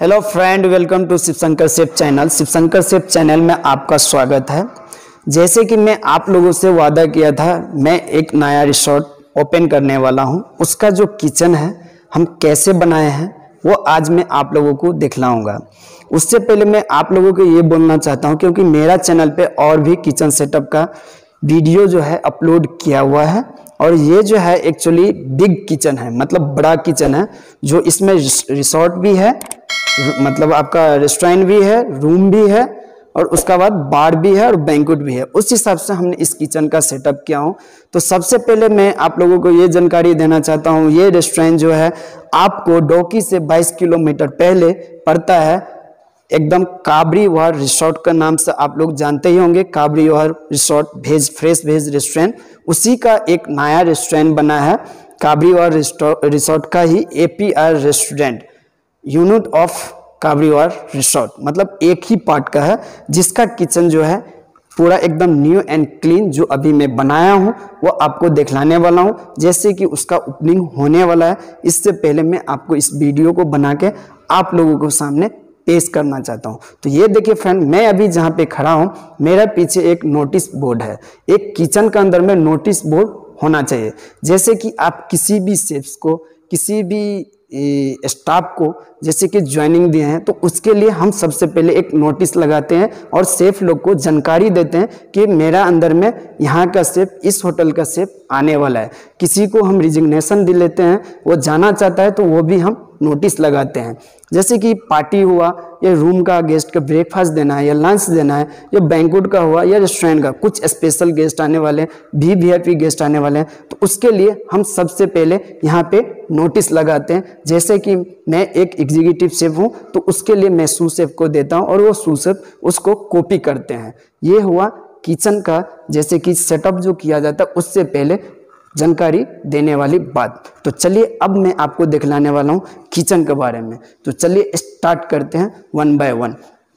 Hello friend, welcome to Shivshankar chef channel. Shivshankar chef channel में आपका स्वागत है। जैसे कि मैं आप लोगों से वादा किया था, मैं एक नया रिसोर्ट ओपन करने वाला हूं। उसका जो किचन है हम कैसे बनाए हैं वो आज मैं आप लोगों को दिखलाऊंगा। उससे पहले मैं आप लोगों को ये बोलना चाहता हूं, क्योंकि मेरा चैनल पे और भी किचन सेटअप का वीडियो जो है अपलोड किया हुआ है, और ये जो है एक्चुअली बिग किचन है, मतलब बड़ा किचन है। जो इसमें रिसोर्ट भी है, मतलब आपका रेस्टोरेंट भी है, रूम भी है, और उसका बाद बार भी है और बैंक्वेट भी है। उस हिसाब से हमने इस किचन का सेटअप किया हूँ। तो सबसे पहले मैं आप लोगों को ये जानकारी देना चाहता हूँ, ये रेस्टोरेंट जो है आपको डोकी से 22 किलोमीटर पहले पड़ता है। एकदम काबरी वार रिसोर्ट का नाम से आप लोग जानते ही होंगे। Kabri War resort fresh veg restaurant, उसी का एक नया रेस्टोरेंट बना है। काबरी वार रिसोर्ट का ही APR restaurant, unit of Kabri War resort, मतलब एक ही पार्ट का है, जिसका किचन जो है पूरा एकदम न्यू एंड क्लीन जो अभी मैं बनाया हूँ वो आपको दिखलाने वाला हूँ। जैसे कि उसका ओपनिंग होने वाला है, इससे पहले मैं आपको इस वीडियो को बना के आप लोगों को सामने पेश करना चाहता हूं। तो ये देखिए फ्रेंड, मैं अभी जहां पे खड़ा हूं, मेरा पीछे एक नोटिस बोर्ड है। एक किचन के अंदर में नोटिस बोर्ड होना चाहिए। जैसे कि आप किसी भी शेफ्स को, किसी भी स्टाफ को जैसे कि ज्वाइनिंग दिए हैं, तो उसके लिए हम सबसे पहले एक नोटिस लगाते हैं और शेफ लोग को जानकारी देते हैं कि मेरा अंदर में यहाँ का शेफ, इस होटल का शेफ आने वाला है। किसी को हम रिजिग्नेशन दे लेते हैं, वो जाना चाहता है तो वो भी हम नोटिस लगाते हैं। जैसे कि पार्टी हुआ, या रूम का गेस्ट का ब्रेकफास्ट देना है, या लंच देना है, या बैंक्वेट का हुआ, या रेस्टोरेंट का कुछ स्पेशल गेस्ट आने वाले हैं, VIP गेस्ट आने वाले हैं, तो उसके लिए हम सबसे पहले यहाँ पे नोटिस लगाते हैं। जैसे कि मैं एक एग्जीक्यूटिव शेफ हूँ, तो उसके लिए मैं सू शेफ को देता हूँ और वो सू शेफ उसको कॉपी करते हैं। ये हुआ किचन का, जैसे कि सेटअप जो किया जाता है उससे पहले जानकारी देने वाली बात। तो चलिए अब मैं आपको दिखलाने वाला हूँ किचन के बारे में। तो चलिए स्टार्ट करते हैं 1 बाय 1।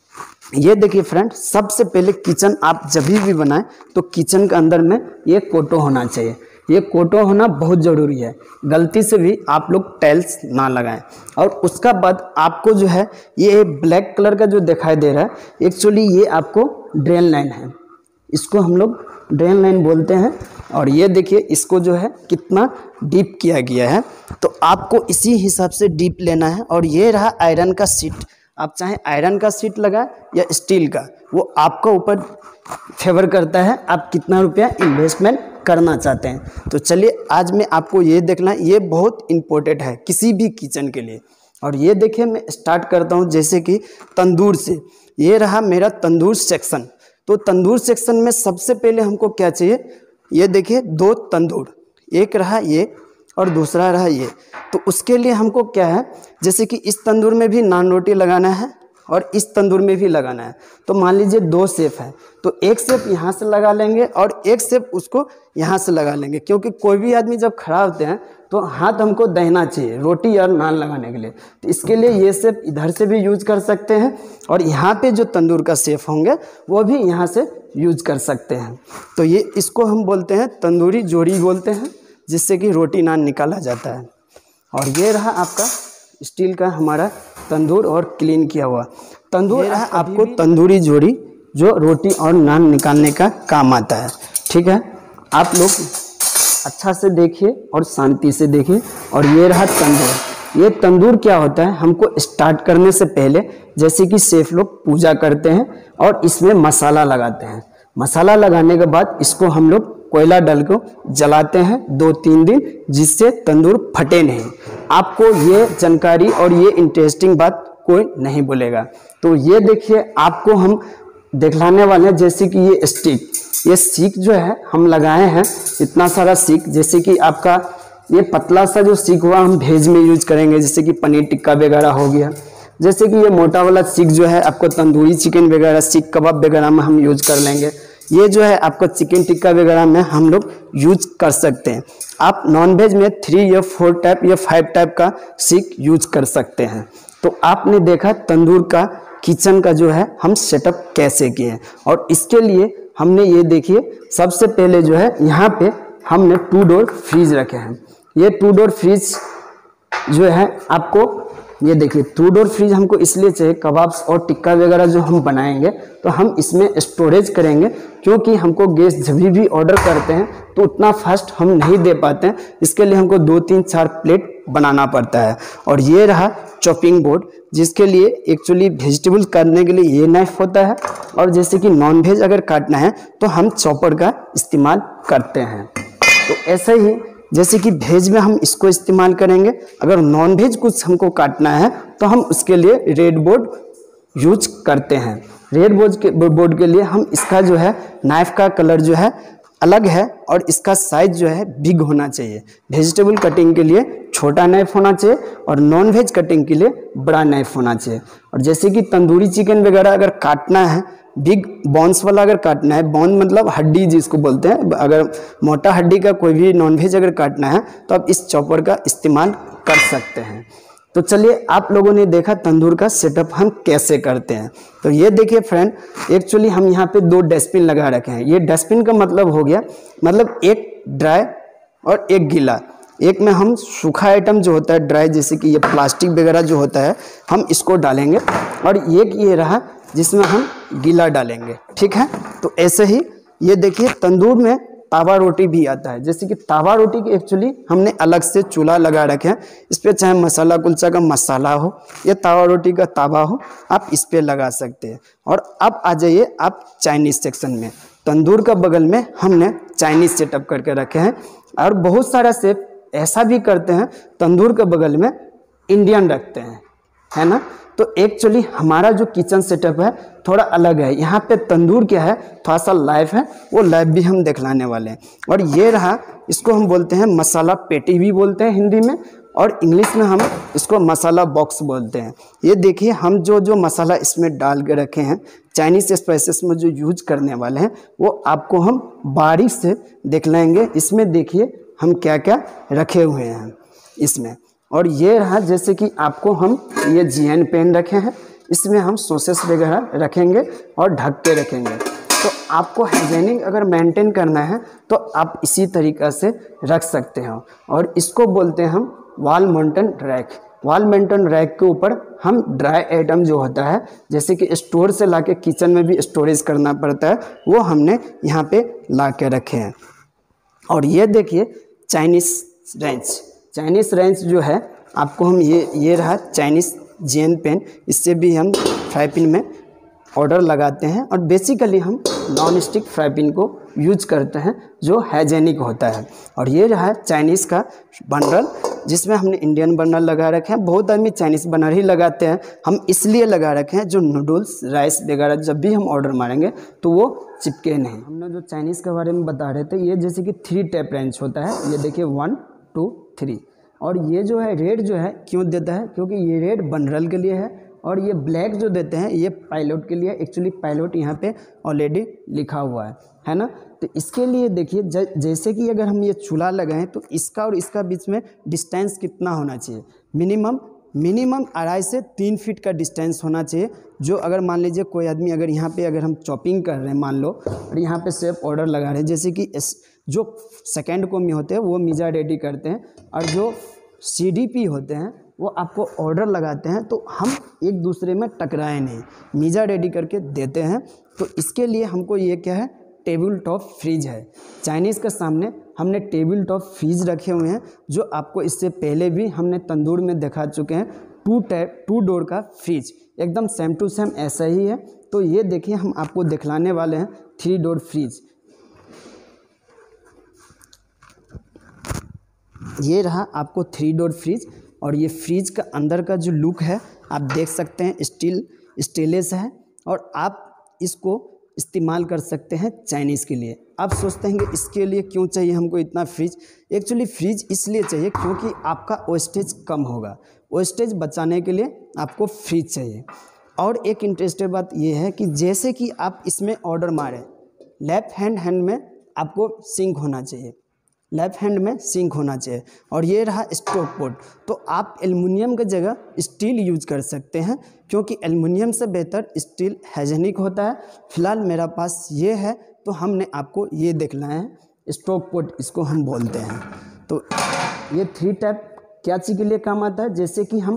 ये देखिए फ्रेंड, सबसे पहले किचन आप जब भी बनाएं तो किचन के अंदर में ये कोटो होना चाहिए। ये कोटो होना बहुत ज़रूरी है। गलती से भी आप लोग टाइल्स ना लगाएं। और उसका बाद आपको जो है ये ब्लैक कलर का जो दिखाई दे रहा है, एक्चुअली ये आपको ड्रेन लाइन है। इसको हम लोग ड्रेन लाइन बोलते हैं। और ये देखिए इसको जो है कितना डीप किया गया है, तो आपको इसी हिसाब से डीप लेना है। और ये रहा आयरन का सीट। आप चाहे आयरन का सीट लगाए या स्टील का, वो आपका ऊपर फेवर करता है आप कितना रुपया इन्वेस्टमेंट करना चाहते हैं। तो चलिए आज मैं आपको ये देखना है, ये बहुत इम्पोर्टेंट है किसी भी किचन के लिए। और ये देखिए मैं स्टार्ट करता हूँ जैसे कि तंदूर से। ये रहा मेरा तंदूर सेक्शन। तो तंदूर सेक्शन में सबसे पहले हमको क्या चाहिए, ये देखिए 2 तंदूर, एक रहा ये और दूसरा रहा ये। तो उसके लिए हमको क्या है, जैसे कि इस तंदूर में भी नान रोटी लगाना है और इस तंदूर में भी लगाना है। तो मान लीजिए 2 शेफ है, तो एक शेफ यहाँ से लगा लेंगे और एक शेफ उसको यहाँ से लगा लेंगे, क्योंकि कोई भी आदमी जब खड़ा होते हैं तो हाथ हमको देना चाहिए रोटी और नान लगाने के लिए। तो इसके लिए ये शेफ इधर से भी यूज कर सकते हैं, और यहाँ पे जो तंदूर का शेफ होंगे वो भी यहाँ से यूज कर सकते हैं। तो ये इसको हम बोलते हैं तंदूरी जोड़ी बोलते हैं, जिससे कि रोटी नान निकाला जाता है। और ये रहा आपका स्टील का हमारा तंदूर और क्लीन किया हुआ तंदूर है। आपको तंदूरी जोड़ी जो रोटी और नान निकालने का काम आता है। ठीक है, आप लोग अच्छा से देखिए और शांति से देखिए। और ये रहा तंदूर। ये तंदूर क्या होता है, हमको स्टार्ट करने से पहले जैसे कि शेफ लोग पूजा करते हैं और इसमें मसाला लगाते हैं। मसाला लगाने के बाद इसको हम लोग कोयला डाल को जलाते हैं 2-3 दिन, जिससे तंदूर फटे नहीं। आपको ये जानकारी और ये इंटरेस्टिंग बात कोई नहीं बोलेगा। तो ये देखिए आपको हम दिखलाने वाले हैं, जैसे कि ये स्टिक, ये सीख जो है हम लगाए हैं इतना सारा सीख। जैसे कि आपका ये पतला सा जो सीख हुआ हम भेज में यूज करेंगे, जैसे कि पनीर टिक्का वगैरह हो गया। जैसे कि ये मोटा वाला सीख जो है आपको तंदूरी चिकन वगैरह, सीख कबाब वगैरह में हम यूज कर लेंगे। ये जो है आपको चिकन टिक्का वगैरह में हम लोग यूज कर सकते हैं। आप नॉनवेज में 3 या 4 टाइप या 5 टाइप का सीख यूज कर सकते हैं। तो आपने देखा तंदूर का किचन का जो है हम सेटअप कैसे किए हैं। और इसके लिए हमने ये देखिए सबसे पहले जो है यहाँ पे हमने 2 डोर फ्रीज रखे हैं। ये 2 डोर फ्रीज जो है आपको ये देखिए 2 डोर फ्रिज हमको इसलिए चाहिए, कबाब्स और टिक्का वगैरह जो हम बनाएंगे तो हम इसमें स्टोरेज करेंगे, क्योंकि हमको गेस्ट जब भी ऑर्डर करते हैं तो उतना फास्ट हम नहीं दे पाते हैं, इसके लिए हमको 2 3 4 प्लेट बनाना पड़ता है। और ये रहा चॉपिंग बोर्ड, जिसके लिए एक्चुअली वेजिटेबल काटने के लिए ये नाइफ होता है, और जैसे कि नॉन वेज अगर काटना है तो हम चॉपर का इस्तेमाल करते हैं। तो ऐसे ही जैसे कि वेज में हम इसको इस्तेमाल करेंगे, अगर नॉन वेज कुछ हमको काटना है तो हम उसके लिए रेड बोर्ड यूज करते हैं। रेड बोर्ड के लिए हम इसका जो है नाइफ का कलर जो है अलग है, और इसका साइज जो है बिग होना चाहिए। वेजिटेबल कटिंग के लिए छोटा नाइफ होना चाहिए और नॉन वेज कटिंग के लिए बड़ा नाइफ होना चाहिए। और जैसे कि तंदूरी चिकन वगैरह अगर काटना है, बिग बोन्स वाला अगर काटना है, बोन मतलब हड्डी जिसको बोलते हैं, अगर मोटा हड्डी का कोई भी नॉन वेज अगर काटना है तो आप इस चॉपर का इस्तेमाल कर सकते हैं। तो चलिए, आप लोगों ने देखा तंदूर का सेटअप हम कैसे करते हैं। तो ये देखिए फ्रेंड, एक्चुअली हम यहाँ पे 2 डस्टबिन लगा रखे हैं। ये डस्टबिन का मतलब हो गया, मतलब एक ड्राई और एक गीला। एक में हम सूखा आइटम जो होता है ड्राई, जैसे कि ये प्लास्टिक वगैरह जो होता है हम इसको डालेंगे, और एक ये रहा जिसमें हम गीला डालेंगे, ठीक है। तो ऐसे ही ये देखिए तंदूर में तावा रोटी भी आता है, जैसे कि तावा रोटी की एक्चुअली हमने अलग से चूल्हा लगा रखे हैं, इस पर चाहे मसाला कुलचा का मसाला हो या तावा रोटी का तावा हो, आप इस पर लगा सकते हैं। और अब आ जाइए आप चाइनीज़ सेक्शन में। तंदूर का बगल में हमने चाइनीज़ सेटअप करके रखे हैं, और बहुत सारा शेफ ऐसा भी करते हैं तंदूर के बगल में इंडियन रखते हैं, है ना। तो एक्चुअली हमारा जो किचन सेटअप है थोड़ा अलग है। यहाँ पे तंदूर क्या है, थोड़ा सा लाइव है, वो लाइव भी हम दिखलाने वाले हैं। और ये रहा, इसको हम बोलते हैं मसाला पेटी भी बोलते हैं हिंदी में, और इंग्लिश में हम इसको मसाला बॉक्स बोलते हैं। ये देखिए हम जो मसाला इसमें डाल के रखे हैं, चाइनीज़ स्पाइसेस में जो यूज करने वाले हैं वो आपको हम बारीक से दिखलाएंगे। इसमें देखिए हम क्या क्या रखे हुए हैं इसमें। और ये रहा, जैसे कि आपको हम ये जीएन पेन रखे हैं, इसमें हम सॉसेस वगैरह रखेंगे और ढक के रखेंगे। तो आपको हाइजीनिक अगर मेंटेन करना है तो आप इसी तरीक़ा से रख सकते हो। और इसको बोलते हैं हम wall mountain rack. Wall mountain rack के ऊपर हम ड्राई आइटम जो होता है, जैसे कि स्टोर से लाके किचन में भी स्टोरेज करना पड़ता है, वो हमने यहाँ पे ला के रखे हैं। और ये देखिए चाइनीज़ रेंच। चाइनीज़ रेंच जो है आपको हम ये रहा चाइनीज़ जीएन पेन, इससे भी हम फ्राई पैन में ऑर्डर लगाते हैं। और बेसिकली हम नॉन स्टिक फ्राई पैन को यूज करते हैं जो हाइजेनिक होता है। और ये रहा चाइनीज़ का बर्नर, जिसमें हमने इंडियन बर्नर लगा रखे हैं। बहुत आदमी चाइनीज़ बर्नर ही लगाते हैं, हम इसलिए लगा रखे हैं जो नूडल्स राइस वगैरह जब भी हम ऑर्डर मारेंगे तो वो चिपके नहीं। हमने जो चाइनीज़ के बारे में बता रहे थे, ये जैसे कि 3 टैप रेंच होता है। ये देखिए 1 2 3। और ये जो है रेड जो है क्यों देता है, क्योंकि ये रेड बर्नर के लिए है, और ये ब्लैक जो देते हैं ये पायलट के लिए। एक्चुअली पायलट यहाँ पे ऑलरेडी लिखा हुआ है ना। तो इसके लिए देखिए जैसे कि अगर हम ये चूल्हा लगाएं तो इसका और इसका बीच में डिस्टेंस कितना होना चाहिए, मिनिमम 2.5 से 3 फीट का डिस्टेंस होना चाहिए। जो अगर मान लीजिए कोई आदमी अगर यहाँ पे अगर हम चॉपिंग कर रहे हैं मान लो, और यहाँ पे सेफ ऑर्डर लगा रहे हैं, जैसे कि जो सेकेंड को में होते हैं वो मीज़ा रेडी करते हैं, और जो CDP होते हैं वो आपको ऑर्डर लगाते हैं, तो हम एक दूसरे में टकराए नहीं, मीज़ा रेडी करके देते हैं। तो इसके लिए हमको ये क्या है, टेबल टॉप फ्रिज है। चाइनीज़ के सामने हमने टेबल टॉप फ्रिज रखे हुए हैं, जो आपको इससे पहले भी हमने तंदूर में दिखा चुके हैं। 2 डोर का फ्रिज एकदम सेम टू सेम ऐसा ही है। तो ये देखिए हम आपको दिखलाने वाले हैं 3 डोर फ्रिज। ये रहा आपको 3 डोर फ्रिज, और ये फ्रिज का अंदर का जो लुक है आप देख सकते हैं, स्टेनलेस है, और आप इसको इस्तेमाल कर सकते हैं चाइनीज़ के लिए। आप सोचते हैं कि इसके लिए क्यों चाहिए हमको इतना फ्रिज। एक्चुअली फ्रिज इसलिए चाहिए क्योंकि आपका वेस्टेज कम होगा, वेस्टेज बचाने के लिए आपको फ्रिज चाहिए। और एक इंटरेस्टिंग बात यह है कि जैसे कि आप इसमें ऑर्डर मारें, लेफ्ट हैंड में आपको सिंक होना चाहिए, लेफ्ट हैंड में सिंक होना चाहिए। और ये रहा स्टोव पॉट, तो आप एल्युमिनियम की जगह स्टील यूज कर सकते हैं, क्योंकि एल्युमिनियम से बेहतर स्टील हाइजीनिक होता है। फिलहाल मेरा पास ये है, तो हमने आपको ये दिखलाया है स्टोव पॉट, इसको हम बोलते हैं। तो ये 3 टाइप क्या चीज़ के लिए काम आता है, जैसे कि हम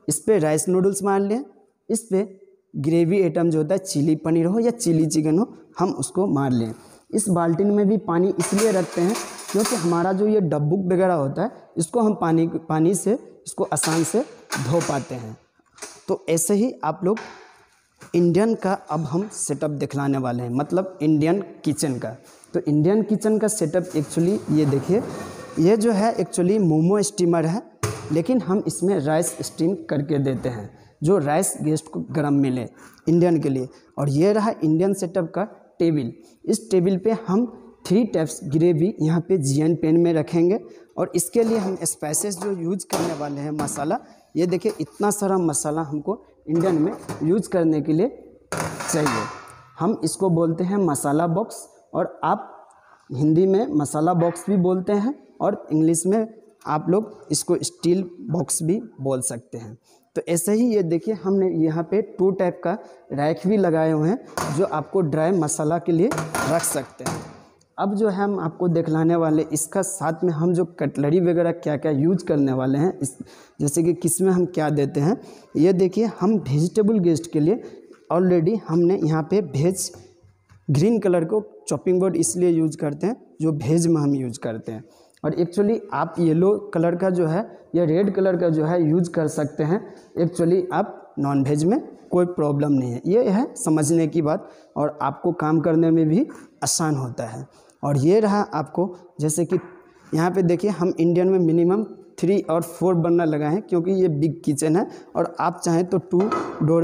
इस पर राइस नूडल्स मार लें, इस पर ग्रेवी आइटम जो होता है चिली पनीर हो या चिली चिकन हो हम उसको मार लें। इस बाल्टीन में भी पानी इसलिए रखते हैं क्योंकि हमारा जो ये डब्बुक वगैरह होता है इसको हम पानी से इसको आसान से धो पाते हैं। तो ऐसे ही आप लोग इंडियन का अब हम सेटअप दिखलाने वाले हैं, मतलब इंडियन किचन का। तो इंडियन किचन का सेटअप एक्चुअली ये देखिए, ये जो है एक्चुअली मोमो स्टीमर है, लेकिन हम इसमें राइस स्टीम करके देते हैं जो राइस गेस्ट को गर्म मिले इंडियन के लिए। और ये रहा इंडियन सेटअप का टेबल। इस टेबल पे हम 3 टाइप्स ग्रेवी यहाँ पे जीएन पैन में रखेंगे और इसके लिए हम स्पाइसेस जो यूज करने वाले हैं मसाला, ये देखिए इतना सारा मसाला हमको इंडियन में यूज करने के लिए चाहिए। हम इसको बोलते हैं मसाला बॉक्स, और आप हिंदी में मसाला बॉक्स भी बोलते हैं और इंग्लिश में आप लोग इसको स्टील बॉक्स भी बोल सकते हैं। तो ऐसे ही ये देखिए हमने यहाँ पे 2 टाइप का रैक भी लगाए हुए हैं जो आपको ड्राई मसाला के लिए रख सकते हैं। अब जो है हम आपको दिखलाने वाले इसका साथ में हम जो कटलरी वगैरह क्या क्या यूज करने वाले हैं, इस जैसे कि किस में हम क्या देते हैं, ये देखिए हम वेजिटेबल गेस्ट के लिए ऑलरेडी हमने यहाँ पे भेज ग्रीन कलर को चॉपिंग बोर्ड इसलिए यूज करते हैं जो भेज में हम यूज करते हैं। और एक्चुअली आप येलो कलर का जो है या रेड कलर का जो है यूज कर सकते हैं, एक्चुअली आप नॉन वेज में कोई प्रॉब्लम नहीं है। ये है समझने की बात और आपको काम करने में भी आसान होता है। और ये रहा आपको, जैसे कि यहाँ पे देखिए हम इंडियन में मिनिमम 3 और 4 बर्नर लगाए हैं क्योंकि ये बिग किचन है, और आप चाहें तो 2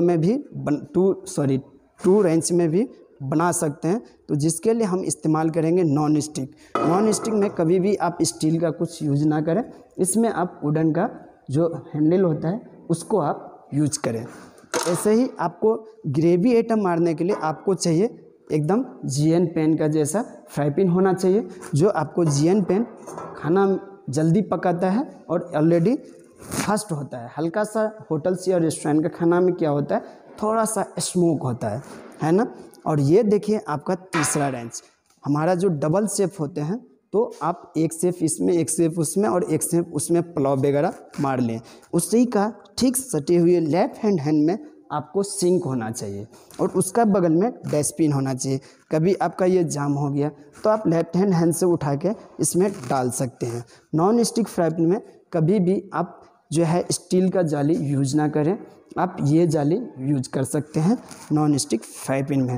रेंच में भी बना सकते हैं। तो जिसके लिए हम इस्तेमाल करेंगे नॉन स्टिक। नॉन स्टिक में कभी भी आप स्टील का कुछ यूज ना करें, इसमें आप वुडन का जो हैंडल होता है उसको आप यूज करें। तो ऐसे ही आपको ग्रेवी आइटम मारने के लिए आपको चाहिए एकदम जीएन पैन का जैसा फ्राई पैन होना चाहिए, जो आपको जीएन पैन खाना जल्दी पकाता है और ऑलरेडी फास्ट होता है। हल्का सा होटल्स या रेस्टोरेंट का खाना में क्या होता है, थोड़ा सा स्मोक होता है ना। और ये देखिए आपका तीसरा रेंच, हमारा जो डबल शेफ होते हैं, तो आप एक शेफ इसमें एक शेफ उसमें और एक शेफ उसमें पुलाव वगैरह मार लें। उसी का ठीक सटे हुए लेफ्ट हैंड में आपको सिंक होना चाहिए और उसका बगल में डस्टबिन होना चाहिए। कभी आपका ये जाम हो गया तो आप लेफ्ट हैंड से उठा के इसमें डाल सकते हैं। नॉन स्टिक फ्राई पैन में कभी भी आप जो है स्टील का जाली यूज ना करें, आप ये जाली यूज कर सकते हैं नॉन स्टिक फ्राई पैन में।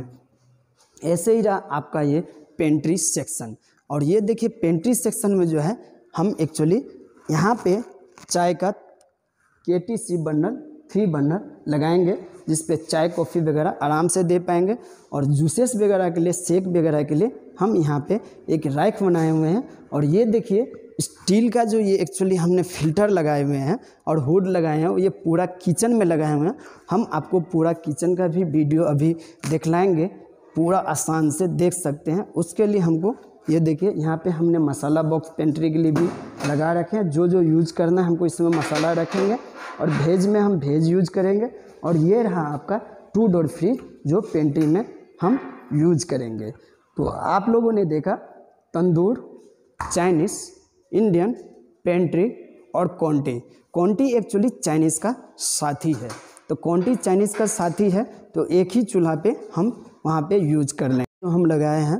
ऐसे ही रहा आपका ये पेंट्री सेक्शन। और ये देखिए पेंट्री सेक्शन में जो है हम एक्चुअली यहाँ पे चाय का KTC बर्नर 3 बर्नर लगाएंगे, जिस पे चाय कॉफ़ी वगैरह आराम से दे पाएंगे। और जूसेस वगैरह के लिए, शेक वगैरह के लिए हम यहाँ पे एक रैक बनाए हुए हैं। और ये देखिए स्टील का जो ये एक्चुअली हमने फिल्टर लगाए हुए हैं और हुड लगाए हैं, ये पूरा किचन में लगाए हुए हैं। हम आपको पूरा किचन का भी वीडियो अभी दिखलाएंगे, पूरा आसान से देख सकते हैं। उसके लिए हमको ये देखिए यहाँ पे हमने मसाला बॉक्स पेंट्री के लिए भी लगा रखे हैं। जो जो यूज करना है हमको इसमें मसाला रखेंगे, और भेज में हम भेज यूज करेंगे। और ये रहा आपका 2 डोर फ्रिज जो पेंट्री में हम यूज करेंगे। तो आप लोगों ने देखा तंदूर, चाइनीज़, इंडियन, पेंट्री और कॉन्टी एक्चुअली चाइनीज़ का साथी है। तो कॉन्टी चाइनीज़ का साथी है, तो एक ही चूल्हा पे हम वहाँ पे यूज कर लें। तो हम लगाए हैं,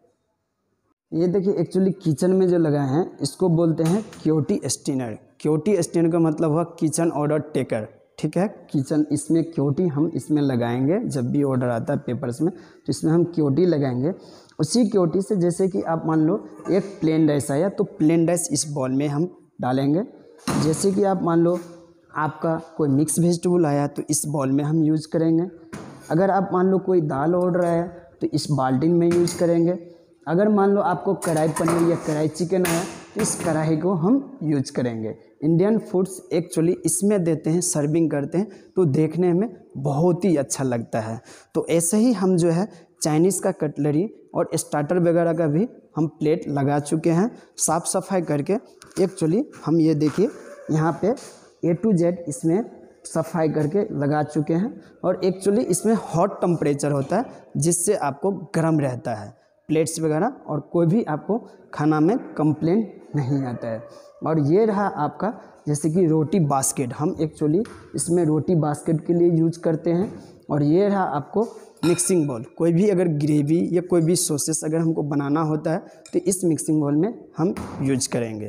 ये देखिए एक्चुअली किचन में जो लगाए हैं इसको बोलते हैं क्योटी स्टेनर। क्योटी स्टेनर का मतलब हुआ किचन ऑर्डर टेकर, ठीक है। किचन इसमें क्योटी हम इसमें लगाएंगे, जब भी ऑर्डर आता है पेपर्स में तो इसमें हम क्योटी लगाएंगे। उसी क्योटी से जैसे कि आप मान लो एक प्लेन राइस आया तो प्लेन राइस इस बॉल में हम डालेंगे। जैसे कि आप मान लो आपका कोई मिक्स वेजिटेबल आया तो इस बॉल में हम यूज़ करेंगे। अगर आप मान लो कोई दाल ऑर्डर आया तो इस बाल्टी में यूज़ करेंगे। अगर मान लो आपको कढ़ाई पनीर या कढ़ाई चिकन आया तो इस कढ़ाई को हम यूज करेंगे। इंडियन फूड्स एक्चुअली इसमें देते हैं, सर्विंग करते हैं, तो देखने में बहुत ही अच्छा लगता है। तो ऐसे ही हम जो है चाइनीज़ का कटलरी और स्टार्टर वगैरह का भी हम प्लेट लगा चुके हैं साफ़ सफाई करके। एक्चुअली हम ये देखिए यहाँ पे A to Z इसमें सफाई करके लगा चुके हैं। और एक्चुअली इसमें हॉट टेम्परेचर होता है जिससे आपको गर्म रहता है। प्लेट्स वगैरह, और कोई भी आपको खाना में कंप्लेन नहीं आता है। और ये रहा आपका जैसे कि रोटी बास्केट, हम एक्चुअली इसमें रोटी बास्केट के लिए यूज करते हैं। और ये रहा आपको मिक्सिंग बाउल, कोई भी अगर ग्रेवी या कोई भी सॉसेस अगर हमको बनाना होता है तो इस मिक्सिंग बाउल में हम यूज करेंगे।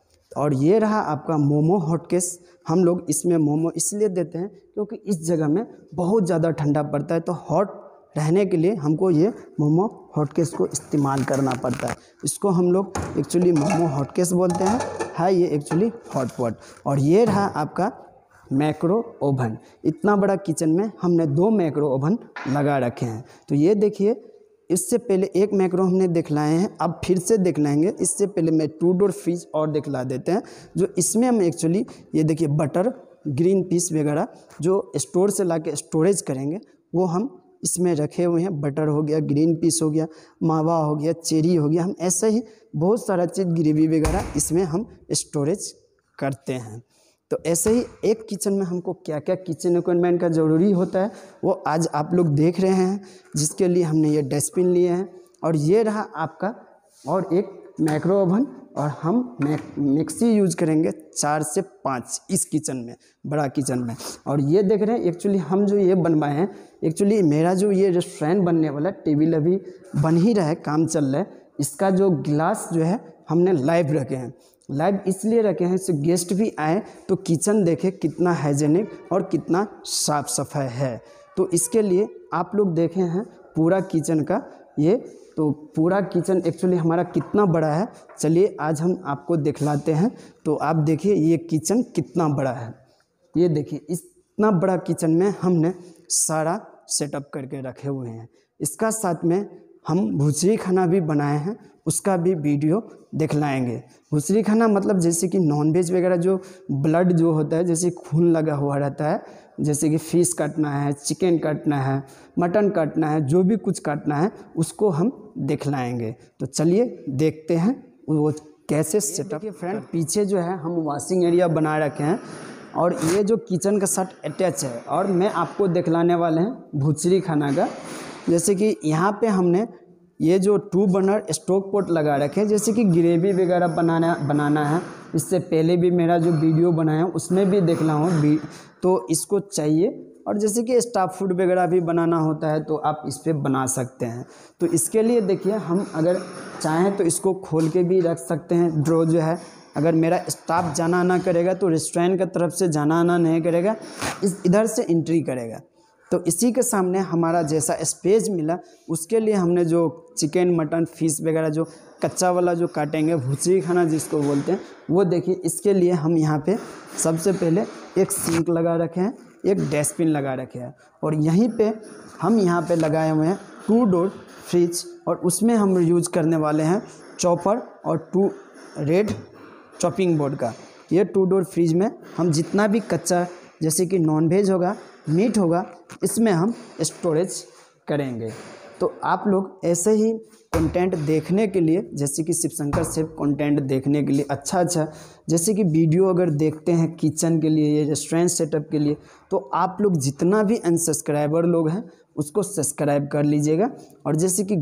और ये रहा आपका मोमो हॉटकेस, हम लोग इसमें मोमो इसलिए देते हैं क्योंकि इस जगह में बहुत ज़्यादा ठंडा पड़ता है, तो हॉट रहने के लिए हमको ये मोमो हॉटकेस को इस्तेमाल करना पड़ता है। इसको हम लोग एक्चुअली मोमो हॉटकेस बोलते हैं, है ये एक्चुअली हॉट पॉट। और ये रहा आपका मैक्रो ओवन, इतना बड़ा किचन में हमने 2 मैक्रो ओवन लगा रखे हैं। तो ये देखिए, इससे पहले एक मैक्रो हमने दिखलाए हैं, अब फिर से दिखलाएंगे। इससे पहले मैं 2 डोर फ्रिज और दिखला देते हैं, जो इसमें हम एक्चुअली ये देखिए बटर, ग्रीन पीस वगैरह जो स्टोर से ला के स्टोरेज करेंगे वो हम इसमें रखे हुए हैं। बटर हो गया, ग्रीन पीस हो गया, मावा हो गया, चेरी हो गया, हम ऐसे ही बहुत सारा चीज़ ग्रेवी वगैरह इसमें हम स्टोरेज करते हैं। तो ऐसे ही एक किचन में हमको क्या क्या किचन इक्विपमेंट का ज़रूरी होता है वो आज आप लोग देख रहे हैं, जिसके लिए हमने ये डस्टबिन लिए हैं। और ये रहा आपका और एक मैक्रो ओवन, और हम मिक्सी यूज करेंगे 4 से 5 इस किचन में, बड़ा किचन में। और ये देख रहे हैं एक्चुअली हम जो ये बनवाए हैं, एक्चुअली मेरा जो ये रेस्टोरेंट बनने वाला टेबल अभी बन ही रहा है, काम चल रहा है। इसका जो गिलास जो है हमने लाइव रखे हैं, लाइव इसलिए रखे हैं इससे गेस्ट भी आए तो किचन देखे कितना हाइजेनिक और कितना साफ सफाई है। तो इसके लिए आप लोग देखे हैं पूरा किचन का ये, तो पूरा किचन एक्चुअली हमारा कितना बड़ा है, चलिए आज हम आपको दिखलाते हैं। तो आप देखिए ये किचन कितना बड़ा है, ये देखिए इतना बड़ा किचन में हमने सारा सेटअप करके रखे हुए हैं। इसका साथ में हम भुसरी खाना भी बनाए हैं, उसका भी वीडियो दिखलाएंगे। भुसरी खाना मतलब जैसे कि नॉनवेज वगैरह जो ब्लड जो होता है, जैसे खून लगा हुआ रहता है, जैसे कि फ़िश काटना है, चिकन काटना है, मटन काटना है, जो भी कुछ काटना है उसको हम दिखलाएंगे। तो चलिए देखते हैं वो कैसे सेटअप। फ्रेंड पीछे जो है हम वॉशिंग एरिया बना रखे हैं और ये जो किचन का साथ अटैच है, और मैं आपको दिखलाने वाले हैं भुसरी खाना का। जैसे कि यहाँ पे हमने ये जो 2 बर्नर स्टोव पॉट लगा रखे हैं, जैसे कि ग्रेवी वगैरह बनाना है। इससे पहले भी मेरा जो वीडियो बनाया उसमें भी देखला हूँ, तो इसको चाहिए। और जैसे कि स्टाफ फूड वगैरह भी बनाना होता है तो आप इस पर बना सकते हैं। तो इसके लिए देखिए हम अगर चाहें तो इसको खोल के भी रख सकते हैं। ड्रॉ जो है अगर मेरा स्टाफ जाना आना करेगा तो रेस्टोरेंट की तरफ से जाना आना नहीं करेगा, इधर से एंट्री करेगा। तो इसी के सामने हमारा जैसा स्पेस मिला उसके लिए हमने जो चिकन, मटन, फिश वगैरह जो कच्चा वाला जो काटेंगे, भुसरी खाना जिसको बोलते हैं, वो देखिए इसके लिए हम यहाँ पे सबसे पहले एक सिंक लगा रखे हैं, एक डस्टबिन लगा रखे हैं, और यहीं पे हम यहाँ पे लगाए हुए हैं 2 डोर फ्रिज, और उसमें हम यूज करने वाले हैं चॉपर और 2 रेड चॉपिंग बोर्ड का। ये 2 डोर फ्रिज में हम जितना भी कच्चा जैसे कि नॉनवेज होगा, मीट होगा, इसमें हम स्टोरेज करेंगे। तो आप लोग ऐसे ही कंटेंट देखने के लिए, जैसे कि शिवशंकर शेफ कंटेंट देखने के लिए अच्छा जैसे कि वीडियो अगर देखते हैं किचन के लिए, रेस्टोरेंट सेटअप के लिए, तो आप लोग जितना भी अनसब्सक्राइबर लोग हैं उसको सब्सक्राइब कर लीजिएगा। और जैसे कि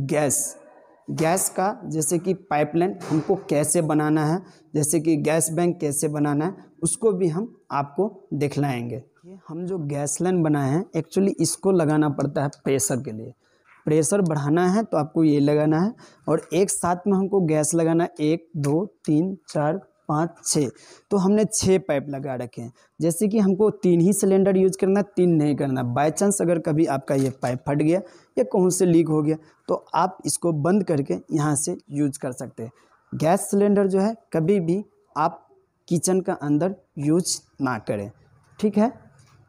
गैस का जैसे कि पाइपलाइन हमको कैसे बनाना है, जैसे कि गैस बैंक कैसे बनाना है, उसको भी हम आपको दिखलाएंगे। हम जो गैस लाइन बनाए हैं एक्चुअली इसको लगाना पड़ता है प्रेशर के लिए। प्रेशर बढ़ाना है तो आपको ये लगाना है, और एक साथ में हमको गैस लगाना है 1 2 3 4 5 6। तो हमने 6 पाइप लगा रखे हैं। जैसे कि हमको 3 ही सिलेंडर यूज करना, 3 नहीं करना। बाय चांस अगर कभी आपका ये पाइप फट गया या कहूँ से लीक हो गया तो आप इसको बंद करके यहाँ से यूज कर सकते हैं। गैस सिलेंडर जो है कभी भी आप किचन का अंदर यूज ना करें, ठीक है।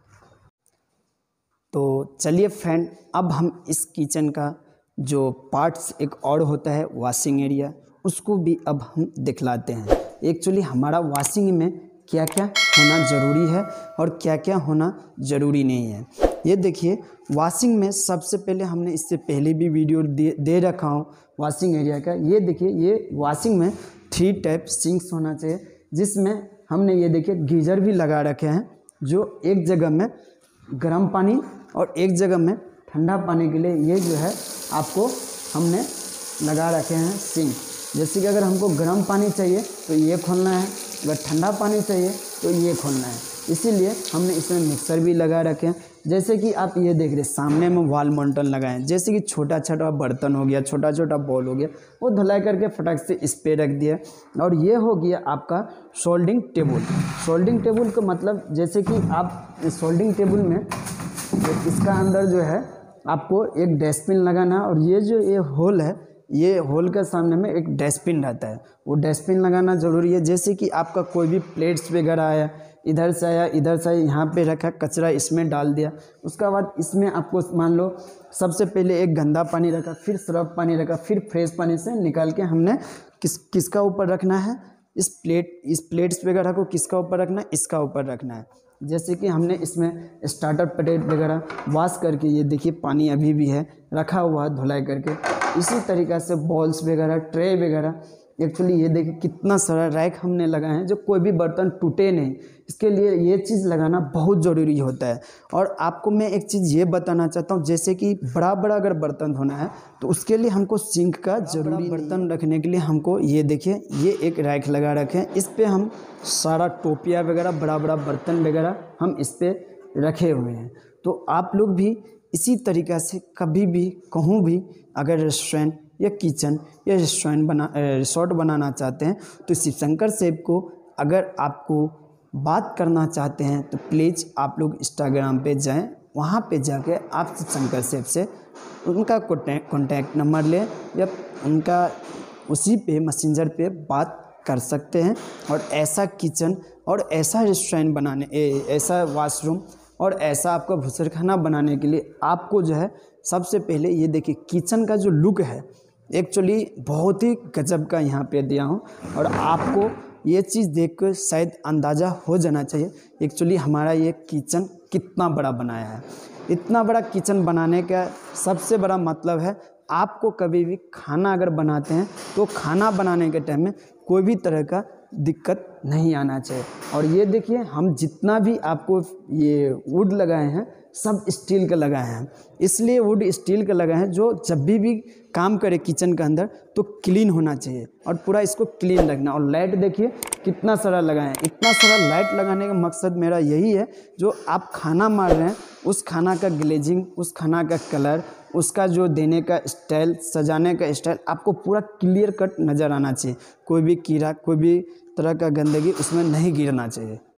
तो चलिए फ्रेंड, अब हम इस किचन का जो पार्ट्स एक और होता है वॉशिंग एरिया, उसको भी अब हम दिखलाते हैं। एक्चुअली हमारा वॉशिंग में क्या क्या होना ज़रूरी है और क्या क्या होना ज़रूरी नहीं है। ये देखिए वॉशिंग में सबसे पहले हमने इससे पहले भी वीडियो दे रखा हूँ वॉशिंग एरिया का। ये देखिए ये वॉशिंग में 3 टाइप सिंक्स होना चाहिए, जिसमें हमने ये देखिए गीजर भी लगा रखे हैं, जो एक जगह में गर्म पानी और एक जगह में ठंडा पानी के लिए ये जो है आपको हमने लगा रखे हैं सिंक। जैसे कि अगर हमको गर्म पानी चाहिए तो ये खोलना है, अगर ठंडा पानी चाहिए तो ये खोलना है। इसीलिए हमने इसमें मिक्सर भी लगा रखे हैं। जैसे कि आप ये देख रहे सामने में वॉल माउंटेन लगाए हैं। जैसे कि छोटा छोटा बर्तन हो गया, छोटा छोटा बॉल हो गया, वो धुलाई करके फटक से इस पे रख दिया। और ये हो गया आपका सोल्डिंग टेबल। सोल्डिंग टेबल का मतलब जैसे कि आप इस सोल्डिंग टेबल में इसका अंदर जो है आपको एक डस्टबिन लगाना है। और ये जो ये होल है, ये होल के सामने में एक डस्टबिन रहता है, वो डस्टबिन लगाना ज़रूरी है। जैसे कि आपका कोई भी प्लेट्स वगैरह आया, इधर से आया, इधर से आया, यहाँ पे रखा कचरा इसमें डाल दिया। उसका बाद इसमें आपको मान लो सबसे पहले एक गंदा पानी रखा, फिर सर्फ पानी रखा, फिर फ्रेश पानी से निकाल के हमने किसका ऊपर रखना है, इस प्लेट्स वगैरह को किसका ऊपर रखना है, इसका ऊपर रखना है। जैसे कि हमने इसमें स्टार्टर प्लेट वगैरह वॉश करके, ये देखिए पानी अभी भी है रखा हुआ है धुलाई करके। इसी तरीक़ा से बॉल्स वगैरह, ट्रे वगैरह, एक्चुअली ये देखिए कितना सारा रैक हमने लगाए हैं जो कोई भी बर्तन टूटे नहीं। इसके लिए ये चीज़ लगाना बहुत ज़रूरी होता है। और आपको मैं एक चीज़ ये बताना चाहता हूँ, जैसे कि बड़ा बड़ा अगर बर्तन धोना है तो उसके लिए हमको सिंक का ज़रूरी। बर्तन रखने के लिए हमको ये देखिए ये एक रैक लगा रखे हैं, इस पर हम सारा टोपिया वगैरह, बड़ा बड़ा बर्तन वगैरह हम इस पर रखे हुए हैं। तो आप लोग भी इसी तरीक़ा से कभी भी कहूँ भी अगर रेस्टोरेंट या किचन या रिसोर्ट बनाना चाहते हैं तो शिवशंकर शेफ को अगर आपको बात करना चाहते हैं तो प्लीज़ आप लोग इंस्टाग्राम पे जाएं, वहाँ पे जाके आप शिवशंकर शेफ से उनका कॉन्टैक्ट नंबर लें या उनका उसी पे मैसेंजर पे बात कर सकते हैं। और ऐसा किचन और ऐसा रेस्टोरेंट बनाने, ऐसा वॉशरूम और ऐसा आपका भुसरखाना बनाने के लिए आपको जो है सबसे पहले ये देखिए किचन का जो लुक है एक्चुअली बहुत ही गजब का यहाँ पे दिया हूँ। और आपको ये चीज़ देखकर शायद अंदाज़ा हो जाना चाहिए एक्चुअली हमारा ये किचन कितना बड़ा बनाया है। इतना बड़ा किचन बनाने का सबसे बड़ा मतलब है आपको कभी भी खाना अगर बनाते हैं तो खाना बनाने के टाइम में कोई भी तरह का दिक्कत नहीं आना चाहिए। और ये देखिए हम जितना भी आपको ये वुड लगाए हैं सब स्टील का लगाए हैं, इसलिए वुड स्टील का लगाए हैं जो जब भी काम करे किचन के अंदर तो क्लीन होना चाहिए और पूरा इसको क्लीन रखना। और लाइट देखिए कितना सारा लगाए हैं। इतना सारा लाइट लगाने का मकसद मेरा यही है, जो आप खाना मार रहे हैं उस खाना का ग्लेजिंग, उस खाना का कलर, उसका जो देने का स्टाइल, सजाने का स्टाइल आपको पूरा क्लियर कट नज़र आना चाहिए। कोई भी कीड़ा, कोई भी तरह का गंदगी उसमें नहीं गिरना चाहिए।